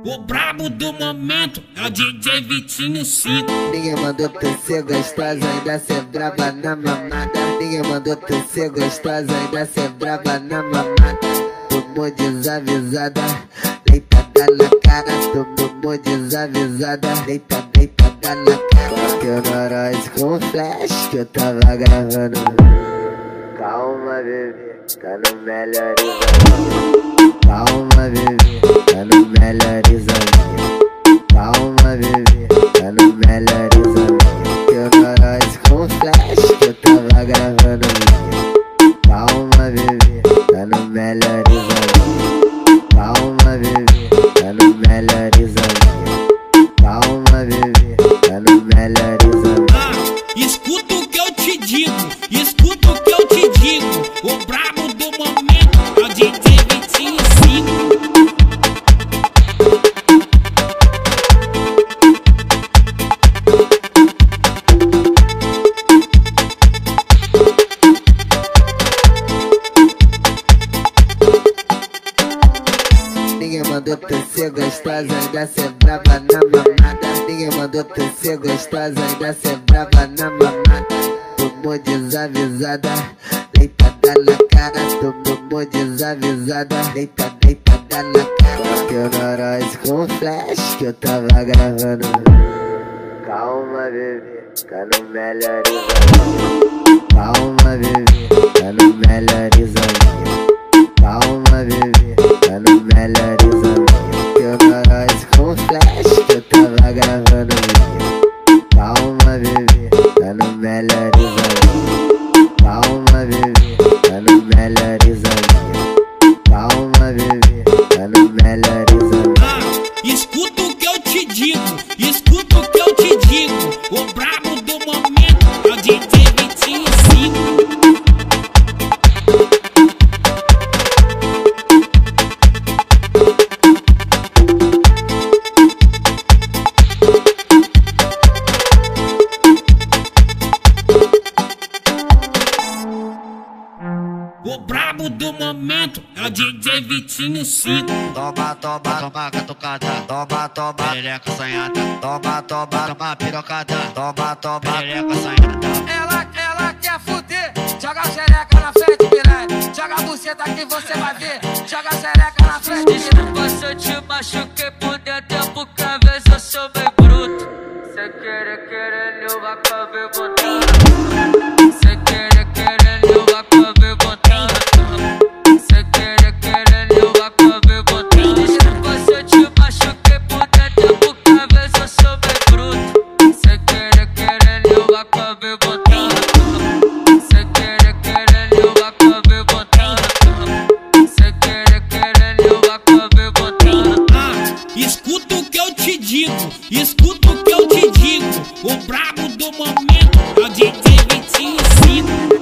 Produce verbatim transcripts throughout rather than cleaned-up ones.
O brabo do momento é o D J Vitinho cinco. Ninguém mandou tu ser gostosa, ainda ser braba na mamada. Ninguém mandou tu ser gostosa, ainda ser braba na mamada. Tomou desavisada, deitada na cara. Tomou desavisada, deita, deitada na cara. Teu noroz com flash que eu tava gravando. Calma, bebê, tá no melhor exame. Calma, bebê, tá no melhor exame. Calma, bebê, tá no melhor exame. Teu noroz com flash que eu tava gravando. Calma, bebê, tá no melhor exame. Calma, bebê, tá no melhor exame. Calma, bebê, tá no melhor exame. Ah, escuta o que eu te digo, escuta o que eu te digo. O brabo do momento é o D J Vitinho cinco. Ninguém mandou tu ser gostosa, ainda ser braba na mamada. Ninguém mandou tu ser gostosa, ainda ser braba na mamada. Tomou desavisada, deitada na cara. Tomou desavisada, deita, deitada na cara. Teu noroz com flash que eu tava gravando. Calma, bebê, tá no melhor exame. Calma, bebê, tá no melhor exame. Calma, bebê, tá no melhor exame. Teu noroz com flash que eu tava gravando. Calma, bebê, tá no melhor exame. Calma, bebê, tá no melhor exame. Calma, bebê, tá no melhor exame. Ah, escuta o que eu te digo, escuta o que eu te digo. O brabo do momento é o D J Vitinho cinco. O brabo do momento é o D J Vitinho cinco. Toma, toma, toma catucada. Toma, toma, perereca assanhada. Toma, toma, toma pirocada. Toma, toma, perereca assanhada. Ela, ela quer fuder. Joga a xereca na frente, piranha. Joga a buceta que você vai ver. Joga a xereca na frente, piranha. Desculpa se eu te machuquei por dentro, porque às vezes eu sou meio bruto. Cê querer, querendo, eu acabei botando. Cê querer, querendo, eu acabei botando. Cê querer, querendo, eu acabei botando. Desculpa se eu te machuquei por dentro, porque às vezes eu sou meio bruto. Cê querer, querendo, eu acabei botando. Cê querer, querendo, eu acabei botando. Cê querer, querendo, eu acabei botando. Ah, escuta o que eu te digo, escuta o que eu te digo. O brabo do momento é o D J Vitinho cinco.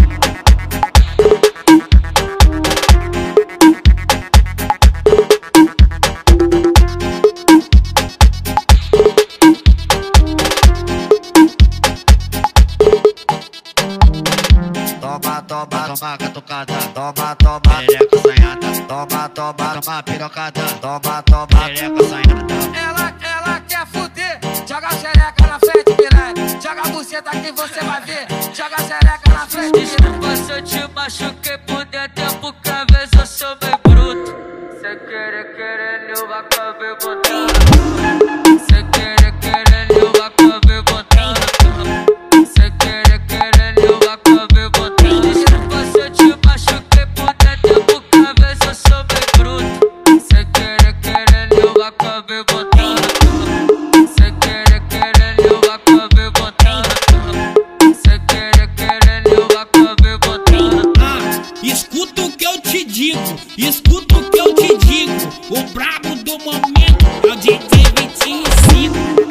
Toma, toma, toma catucada. Toma, toma, perereca assanhada. Toma, toma, toma pirocada. Toma, toma, perereca assanhada. Ela, ela quer fuder. Joga a xereca na frente, piranha. Joga a buceta que você vai ver. Joga a xereca na frente, piranha. Desculpa se eu te machuquei por dentro, porque às vezes eu sou meio bruto. Cê querer, querendo, eu acabei botando. Cê querer, querendo, eu acabei botando. Cê querer, querendo, eu acabei botando. Desculpa se eu te machuquei por dentro, porque às vezes eu sou meio bruto. Cê querer, querendo, eu acabei botando. Cê querer, querendo, eu acabei botando. Cê querer, querendo, eu acabei botando. Ah, escuta o que eu te digo, escuta o que eu te digo. O brabo do momento é o D J Vitinho cinco.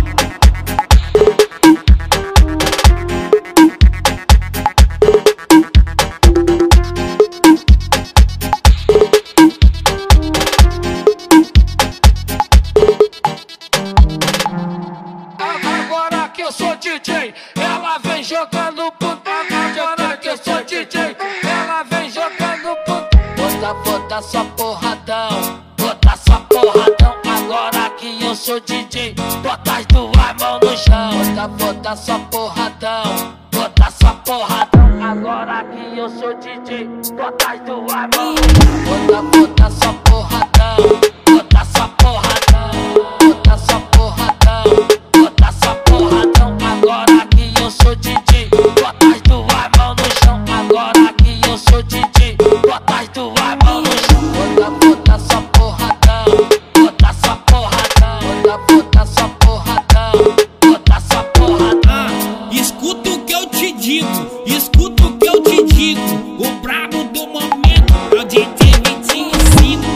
Agora que eu sou D J, ela vem jogando puta. Agora que eu sou D J, ela vem jogando puta. Bota, bota só porradão, bota só porradão. sou D J, bota as duas mãos no chão. Bota, bota só porradão, bota só porradão. Agora que eu sou D J, bota as duas mãos no chão. Bota, bota só porradão, bota só porradão, bota só porradão, bota só porradão. Agora que eu sou D J, bota as duas mãos no chão. Agora que eu sou D J, bota as duas mãos no chão. Bota, bota só porradão, bota só porradão, bota, bota só porradão, bota só porradão. Ah, escuta o que eu te digo, escuta o que eu te digo. O brabo do momento é o D J vinte e cinco.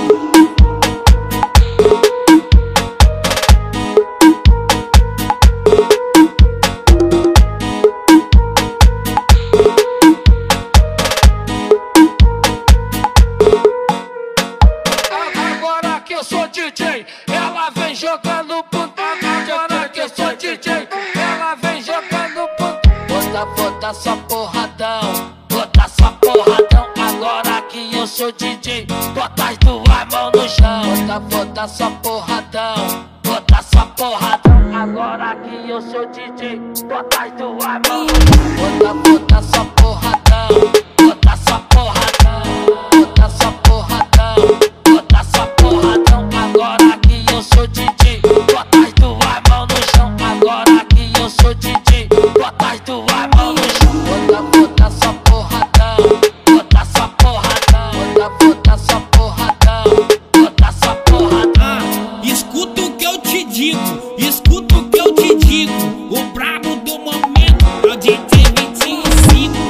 Agora que eu sou D J, ela vem jogando ponta. Agora que eu sou D J, ela vem jogando ponta. Bota, bota só porradão, bota só porradão. Agora que eu sou D J, bota as duas mãos no chão. Bota, bota só porradão, bota só porradão. Agora que eu sou D J, bota as duas mãos no chão. Bota, bota só porradão, bota só porradão, bota só porradão, bota só porradão. Agora que eu sou D J, bota as duas mãos no chão. Agora que eu sou D J, bota as duas mãos no chão. Bota, bota só porradão, bota só porradão, bota, bota só porradão, bota só porradão. Ah, escuta o que eu te digo, escuta o que eu te digo. O brabo do momento é o D J vinte e cinco.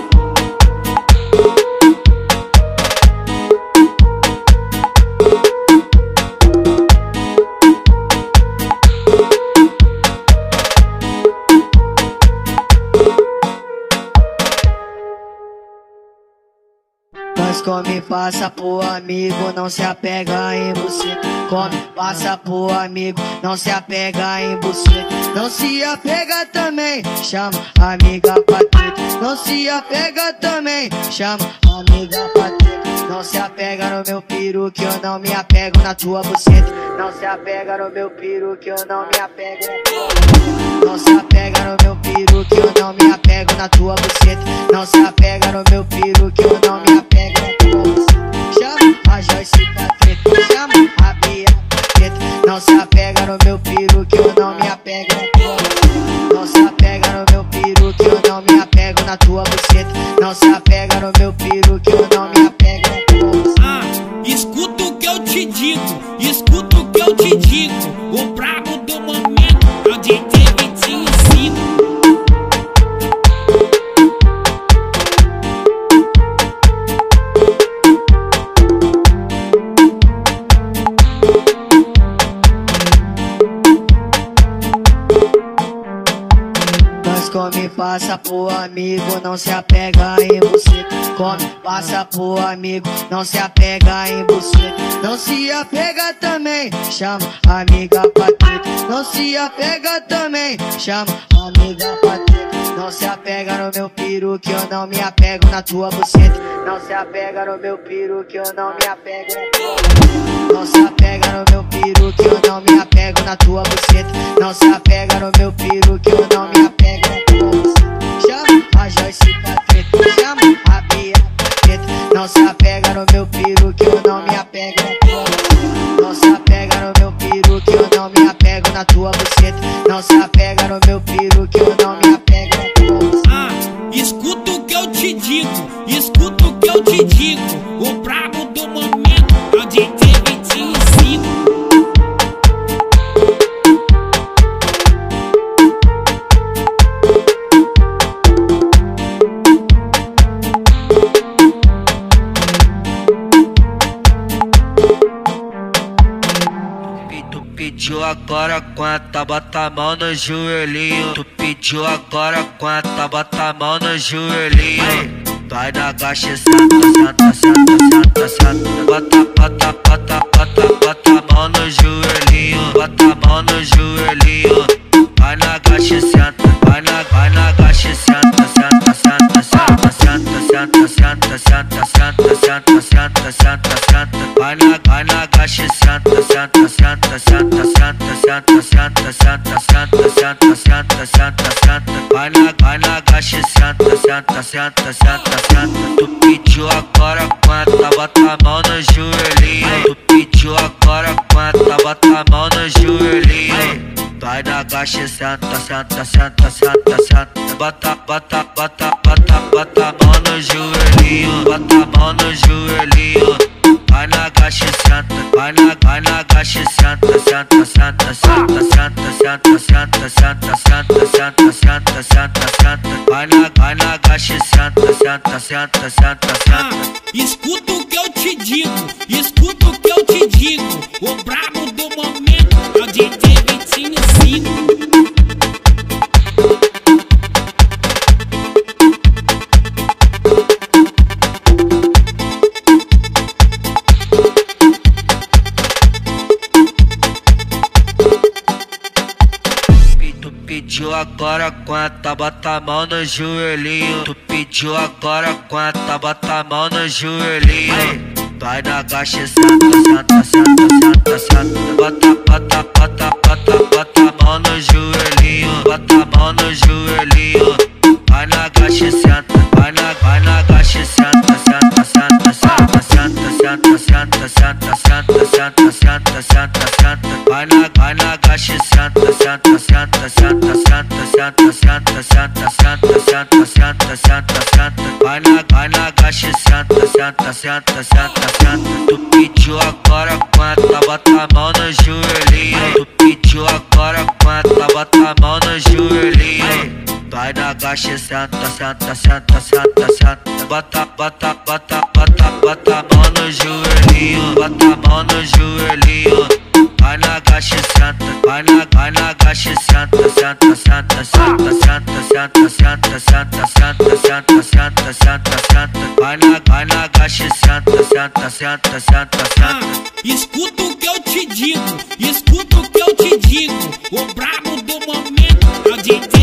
Mas come, passa pro amigo, não se apega em você. Come, passa pro amigo, não se apega em você. Não se apega também, chama amiga pra treta. Não se apega também, chama amiga pra treta. Não se apega no meu peru que eu não me apego na tua buceta. Não se apega no meu peru que eu não me apego na tua buceta. Não se apega no meu peru que eu não me apego na tua buceta. Não se apega no meu peru que eu não me apego na tua buceta. Chama a Joyce pra treta, chama a Bia pra treta. Não se apega no meu peru que eu não me apego na tua buceta. Não se apega no meu peru que eu não me apego na tua buceta. Não se apega no meu peru que eu não me apego na tua buceta. Ah, escuta o que eu te digo, escuta o que eu te digo. O brabo do momento é o D J vinte e cinco. Mas come, passa pro amigo, não se apega em você. Come, passa pro amigo, não se apega em você. Não se apega também, chama amiga pra treta. Não se apega também, chama amiga pra treta. Não se apega no meu peru que eu não me apego na tua buceta. Não se apega no meu peru que eu não me apego na tua buceta. Não se apega no meu peru que eu não me apego na tua buceta. Não se apega no meu peru que eu não me apego na tua buceta. Chama a Joyce pra treta, chama a Bia pra treta. Não se apega no meu peru que eu não me apego na tua buceta. Não se apega no meu peru que eu não me apego na tua buceta. Não se apega no meu peru que eu não me apego na tua buceta. Ah, escuta o que eu te digo, escuta o que eu te digo. O brabo do momento é o D J vinte e cinco. Tu pediu agora quanta, bota a mão no joelhinho. Tu pediu agora quanta, bota a mão no joelhinho. Vai na gacha e senta, senta, senta, senta, senta. Bota, bota, bota, bota, bota a mão no joelhinho. Bota a mão no joelhinho. Vai na gacha e senta, vai na, vai na gacha e senta, senta, senta, senta, senta, senta, senta, senta, senta, senta, senta, senta, senta. Vai na, vai na gacha e senta, senta, senta, senta, senta, senta. senta, senta, senta, senta, senta, senta, senta, senta. Vai na, vai na agacha e senta, senta, senta, senta, senta. Tu pediu agora quanta, bota a mão no joelhinho. Tu pediu agora quanta, bota a mão no joelhinho. Vai na agacha e senta, senta, senta, senta, senta. Bota, bota, bota, bota, bota a mão no joelhinho. Bota a mão no joelhinho. Vai na agacha e senta, vai na, vai na agacha e senta, senta, senta, senta, senta, senta, senta, senta, senta, senta, senta, senta, senta. Vai na, vai na agacha e senta, senta, senta, senta, senta. Escuta o que eu te digo, escuta o que eu te digo. O brabo do momento é o D J Vitinho cinco. Tu pediu agora quanta, bota a mão no joelhinho. Tu pediu agora quanta, bota a mão no joelhinho. Vai na agacha e senta, senta, senta, senta, senta. Bota, bota, bota, bota, bota a mão no joelhinho. Bota a mão no joelhinho. Vai na agacha e senta, vai na, vai na agacha e senta, senta, senta, senta, senta, senta, senta, senta, senta, senta, senta, senta, senta. Vai na, vai na agacha e senta, senta, senta, senta, senta, senta, senta, senta, senta, senta, senta, senta, senta. Vai na, vai na agacha e senta, senta, senta, senta, senta. Tu pediu agora quanta, bota a mão no joelhinho. Tu pediu agora quanta, bota a mão no joelhinho. Vai na agacha e senta, senta, senta, senta, senta. Bota, bota, bota, bota, bota a mão no joelhinho. Bota a mão no joelhinho. Vai na agacha e senta, vai na, vai na agacha e senta, senta, senta, senta, senta, senta, senta, senta, senta, senta, senta, senta, senta. Vai na, vai na agacha e senta, senta, senta, senta, senta. Escuta o que eu te digo, escuta o que eu te digo. O brabo do momento é o D J